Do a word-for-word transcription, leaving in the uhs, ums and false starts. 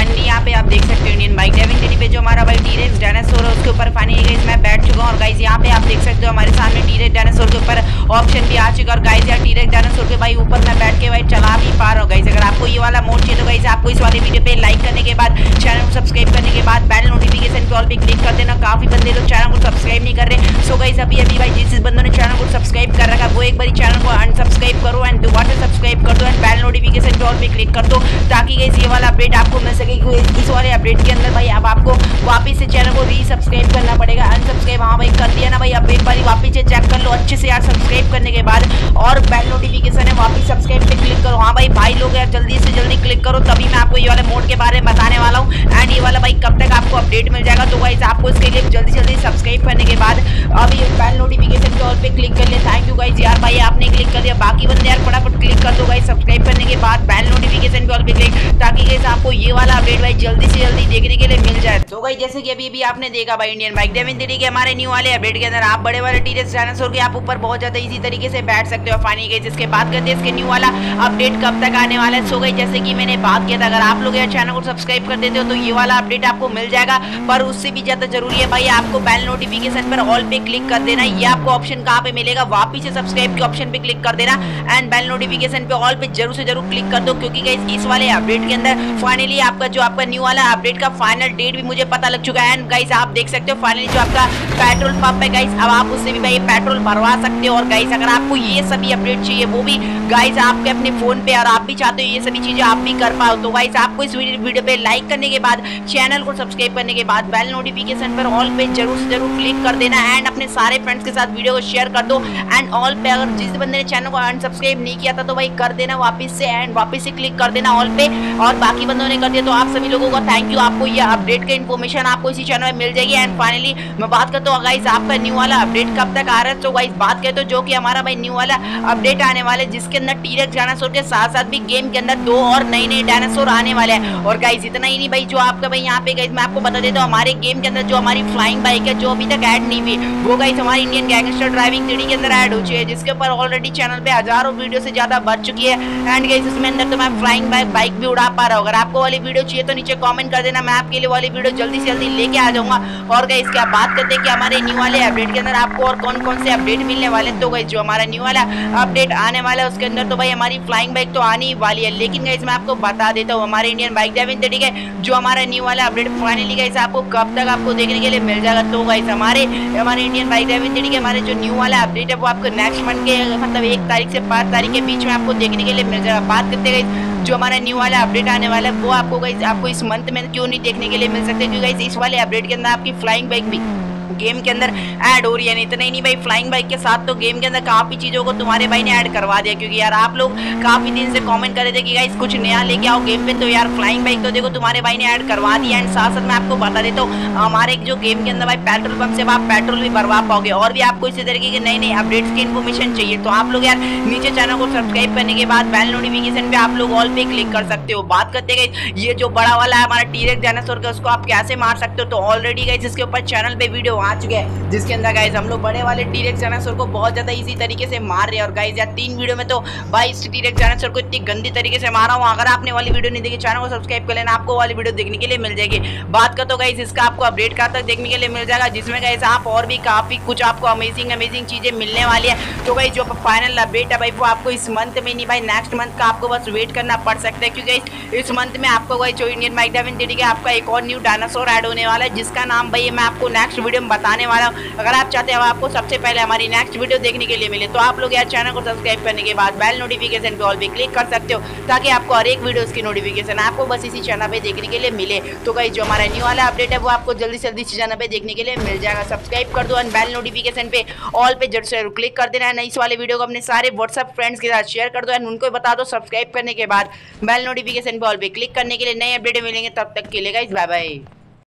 Finally यहाँ पे आप देख सकते हो इंडियन बाइक ड्राइविंग टेडी पे जो हमारा भाई टी-रेक्स डायनासोर है उसके ऊपर फाइनली गाइस मैं बैठ चुका हूँ। और गाइस यहाँ पे आप देख सकते हो हमारे सामने टी-रेक्स डायनासोर के ऊपर ऑप्शन भी आ चुका है। और गाइस यार टी-रेक्स डायनासोर के भाई ऊपर मैं बैठ के भाई चला भी पा रहा हूँ। गाइस अगर आपको ये वाला मोड चाहिए तो गाइस आपको इस वाले वीडियो पे लाइक करने के बाद चैनल को सब्सक्राइब करने के बाद बेल नोटिफिकेशन कॉल पे क्लिक कर देना। काफी बंदे लोग चैनल को सब्सक्राइब नहीं कर रहे। सो गाइस अभी अभी भाई जिस जिस बंदों ने चैनल को सब्सक्राइब कर रखा है वो एक बार चैनल को अनसब्सक्राइब करो एंड दोबारा से सब्सक्राइब कर दो एंड बेल नोटिफिकेशन कॉल पे क्लिक कर दो ताकि गाइस ये वाला अपडेट आपको मिल सके। इस वाले अपडेट के अंदर भाई अब आपको वापस से चैनल को रीसब्सक्राइब करना पड़ेगा। अनसब्सक्राइब हाँ भाई कर दिया ना भाई, अब एक बार वापस से चेक कर लो अच्छे से यार सब्सक्राइब करने के बाद और बेल नोटिफिकेशन है वापस सब्सक्राइब पे क्लिक करो। हाँ भाई भाई लोग यार जल्दी से जल्दी क्लिक करो तभी मैं आपको ये वाले मोड के बारे में बताने वाला हूँ एंड ये वाला भाई कब तक आपको अपडेट मिल जाएगा। तो गाइस आपको इसके लिए जल्दी से जल्दी सब्सक्राइब करने के बाद अभी बेल नोटिफिकेशन के ऑल पे क्लिक कर ले। थैंक यू गाइस यार भाई आपने क्लिक कर दिया, बाकी बंदे यार फटाफट क्लिक कर दो गाइस सब्सक्राइब करने के बाद बेल नोटिफिकेशन के ऑल पे क्लिक ताकि गाइस आपको ये वाला अपडेट भाई जल्दी से जल्दी देखने के लिए मिल जाए। तो गाइस जैसे कि अभी भी आपने देखा भाई इंडियन बाइक ड्राइविंग टेडी के हमारे न्यू वाले अपडेट के अंदर आप बड़े वाले टी-रेक्स डायनासोर के आप ऊपर बहुत ज्यादा इजी तरीके से बैठ सकते हो। फाइनली गाइस इसके बात करते हैं इसके न्यू वाला अपडेट कब तक आने वाला है। सो गाइस जैसे कि मैंने बात किया था अगर आप लोग यार चैनल को सब्सक्राइब कर देते हो तो ये वाला अपडेट आपको मिल जाएगा, पर उससे भी ज्यादा जरूरी है भाई आपको बेल नोटिफिकेशन पर ऑल पे क्लिक कर देना। ये आपको ऑप्शन कहाँ पे मिलेगा, वापिस से सब्सक्राइब के ऑप्शन पे क्लिक कर देना एंड बेल नोटिफिकेशन पे ऑल पे जरूर से जरूर क्लिक कर दो क्योंकि गाइस इस वाले अपडेट के अंदर फाइनली आपका जो आपका न्यू वाला अपडेट का फाइनल डेट भी मुझे पता लग चुका है। एंड गाइस आप देख सकते हो फाइनली जो आपका पेट्रोल पंप है गाइस अब आप उससे भी भाई पेट्रोल भरवा सकते हो। और गाइस अगर आपको ये सभी अपडेट चाहिए वो भी गाइस आपके अपने फोन पे और आप भी चाहते हो ये सभी चीजें आप भी कर पाओ तो गाइस आपको इस वीडियो पे लाइक करने के बाद चैनल को सब्सक्राइब करने के बाद बेल नोटिफिकेशन पर ऑल पे जरूर से जरूर क्लिक कर देना एंड अपने सारे फ्रेंड्स के साथ वीडियो को शेयर कर दो एंड ऑल पे अगर जिस बंदे ने चैनल को अनसब्सक्राइब नहीं किया था तो भाई कर देना वापस से एंड वापस से क्लिक कर देना ऑल पे। और बाकी बंदों ने कर दिया तो आप सभी लोगों का थैंक यू, आपको ये अपडेट का इन्फॉर्मेशन आपको इसी चैनल में मिल जाएगी। एंड फाइनली मैं बात करता हूँ गाइस आपका न्यू वाला अपडेट कब तक आ रहा है। तो गाइस बात करें तो जो कि हमारा भाई न्यू वाला अपडेट आने वाले जिसके अंदर टी-रेक्स डायनासोर के साथ साथ भी गेम के अंदर दो और नए नए डायनासोर आने वाले हैं। और गाइस इतना ही नहीं भाई जो आपका भाई यहाँ पे गाइस मैं आपको बता देता हूँ हमारे गेम के अंदर जो हमारी फ्लाइंग बाइक है जो अभी तक ऐड नहीं हुई वो गाइस हमारी इंडियन गैंगस्टर ड्राइविंग टेडी के अंदर ऐड हो चुकी है जिसके ऊपर ऑलरेडी चैनल पे हजारों वीडियो से ज्यादा बढ़ चुकी है। एंड गाइस इसमें अंदर तो मैं फ्लाइंग बाइक बाइक भी उड़ा पा रहा हूँ। अगर आपको वाली वीडियो चाहिए तो नीचे कमेंट कर देना, मैं आपके लिए वाली वीडियो जल्दी से जल्दी लेके आ जाऊंगा। और गाइस क्या बात करते हैं कि हमारे न्यू वाले अपडेट के अंदर आपको और कौन कौन से अपडेट मिलने वाले। तो गाइस जो हमारा न्यू वाला अपडेट आने वाला है उसके अंदर तो भाई हमारी फ्लाइंग बाइक तो आने ही वाली है, लेकिन गाइस मैं आपको बता देता हूँ हमारे इंडियन बाइक ड्राइविंग टेडी के जो हमारा न्यू वाला अपडेट फाइनली गाइस आपको कब तक आपको देखने के लिए मिल जाएगा। तो गाइस हमारे हमारे इंडियन बाइक ड्राइविंग टेडी के हमारे जो न्यू वाला अपडेट है वो आपको नेक्स्ट मंथ के मतलब एक तारीख से पाँच तारीख के बीच में आपको देखने के लिए मिल जाएगा। बात करते हैं जो हमारा न्यू वाला अपडेट आने वाला है वो आपको गाइस आपको इस मंथ में क्यों नहीं देखने के लिए मिल सकते क्योंकि गाइस इस वाले अपडेट के अंदर आपकी फ्लाइंग बाइक भी गेम के अंदर ऐड हो रही है। इतना ही नहीं भाई फ्लाइंग बाइक के साथ तो गेम के अंदर काफी चीजों को तुम्हारे भाई ने ऐड करवा दिया क्योंकि यार आप लोग काफी दिन से कमेंट कर रहे थे कि गाइस कुछ नया लेके आओ गेम पे, तो यार फ्लाइंग बाइक तो देखो तुम्हारे भाई ने ऐड करवा दिया। एंड साथ साथ मैं आपको बता देता हूँ हमारे जो गेम के अंदर भाई पेट्रोल पंप से आप पेट्रोल भी भरवा पाओगे और भी आपको इसी तरीके के नई नई अपडेट्स की इन्फॉर्मेशन चाहिए तो आप लोग यार नीचे चैनल को सब्सक्राइब करने के बाद बेल नोटिफिकेशन पे आप लोग ऑल पे क्लिक कर सकते हो। बात करते गए ये जो बड़ा वाला है हमारा टी-रेक्स डायनासोर का उसको आप कैसे मार सकते हो तो ऑलरेडी गाइस इसके ऊपर चैनल पे वीडियो आ चुके हैं जिसके अंदर गाइस हम लोग बड़े वाले टी-रेक्स डायनासोर को बहुत ज्यादा इजी तरीके से मार रहे हैं। और गाइस यार तीन वीडियो में तो भाई इस टी-रेक्स डायनासोर को इतनी गंदी तरीके से मारा हूं। अगर आपने वाली वीडियो नहीं देखी चैनल को सब्सक्राइब कर लेना, आपको वाली वीडियो देखने के लिए मिल जाएगी। बात कर तो गाइस इसका आपको अपडेट कहाँ तक देखने के लिए मिल जाएगा जिसमें गाइस आप और भी काफी कुछ आपको अमेजिंग अमेजिंग चीजें मिलने वाली है। तो गाइस जो फाइनल अपडेट है भाई वो आपको इस मंथ में नहीं भाई नेक्स्ट मंथ का आपको बस वेट करना पड़ सकता है क्योंकि इस मंथ में आपको गाइस जो इंडियन बाइक ड्राइविंग टेडी का आपका एक और न्यू डायनासोर ऐड होने वाला है जिसका नाम भाई मैं आपको नेक्स्ट वीडियो में बताने वाला हूँ। अगर आप चाहते हैं आपको सबसे पहले हमारी नेक्स्ट वीडियो देखने के लिए मिले तो आप लोग यार चैनल को सब्सक्राइब करने के बाद बेल नोटिफिकेशन पे ऑल पे क्लिक कर सकते हो ताकि आपको हर एक वीडियो की नोटिफिकेशन आपको बस इसी चैनल पे देखने के लिए मिले। तो गाइस जो हमारा न्यू वाला अपडेट है वो आपको जल्दी से जल्दी इसी चैनल पे देखने के लिए मिल जाएगा। सब्सक्राइब कर दो एंड बेल नोटिफिकेशन पे ऑल पे जरूर से क्लिक कर देना है। इस वाले वीडियो को अपने सारे व्हाट्सएप फ्रेंड्स के साथ शेयर कर दो एंड उनको बता दो सब्सक्राइब करने के बाद बेल नोटिफिकेशन पे ऑल पे क्लिक करने के लिए। नए अपडेट मिलेंगे तब तक के लिए गाइस बाय बाय।